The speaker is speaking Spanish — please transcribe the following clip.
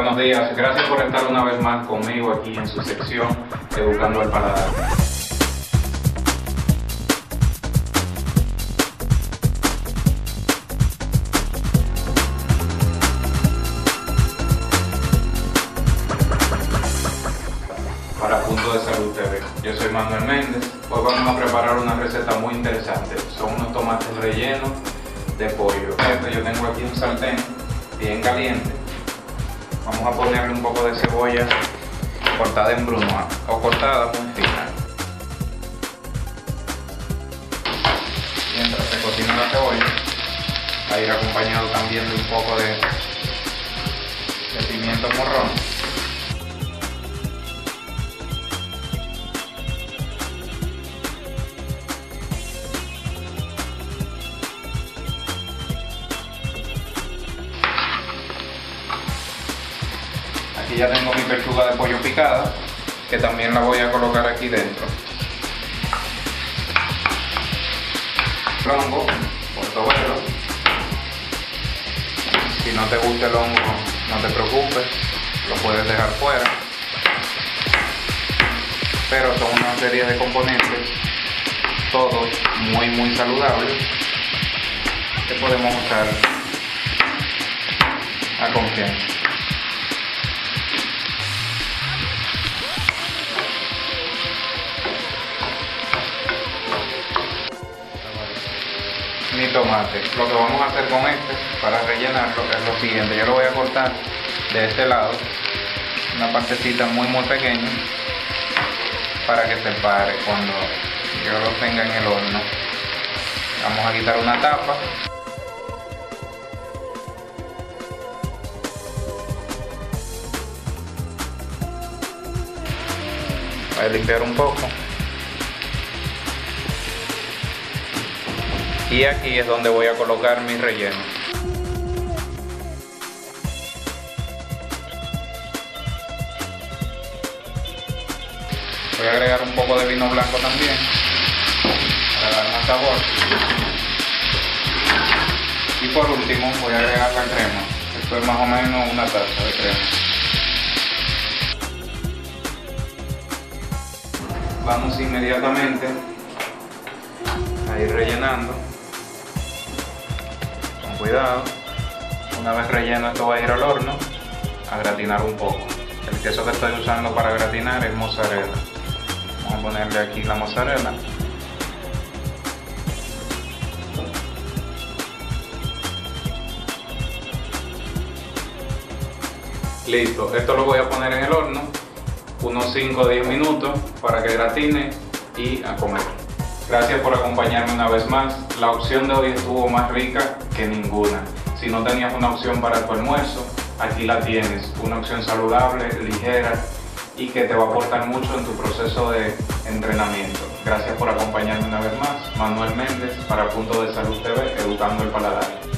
Buenos días, gracias por estar una vez más conmigo aquí en su sección Educando al Paladar. Para Punto de Salud TV. Yo soy Manuel Méndez. Hoy vamos a preparar una receta muy interesante. Son unos tomates rellenos de pollo. Yo tengo aquí un sartén bien caliente. Vamos a ponerle un poco de cebolla cortada en brunoise o cortada muy fina. Mientras se cocina la cebolla, va a ir acompañado también de un poco de pimiento morrón. Aquí ya tengo mi pechuga de pollo picada, que también la voy a colocar aquí dentro. Hongo, portobelo. Si no te gusta el hongo, no te preocupes, lo puedes dejar fuera. Pero son una serie de componentes, todos muy saludables, que podemos usar a confianza. Mi tomate. Lo que vamos a hacer con este para rellenarlo es lo siguiente. Yo lo voy a cortar de este lado, una partecita muy pequeña, para que se pare cuando yo lo tenga en el horno. Vamos a quitar una tapa. Voy a limpiar un poco. Y aquí es donde voy a colocar mi relleno. Voy a agregar un poco de vino blanco también, para dar más sabor. Y por último voy a agregar la crema. Esto es más o menos una taza de crema. Vamos inmediatamente a ir rellenando. Cuidado, una vez relleno esto va a ir al horno a gratinar un poco. El queso que estoy usando para gratinar es mozzarella. Vamos a ponerle aquí la mozzarella. Listo, esto lo voy a poner en el horno unos 5 o 10 minutos para que gratine y a comer. Gracias por acompañarme una vez más. La opción de hoy estuvo más rica que ninguna. Si no tenías una opción para tu almuerzo, aquí la tienes. Una opción saludable, ligera y que te va a aportar mucho en tu proceso de entrenamiento. Gracias por acompañarme una vez más. Manuel Méndez para Punto de Salud TV, Educando el Paladar.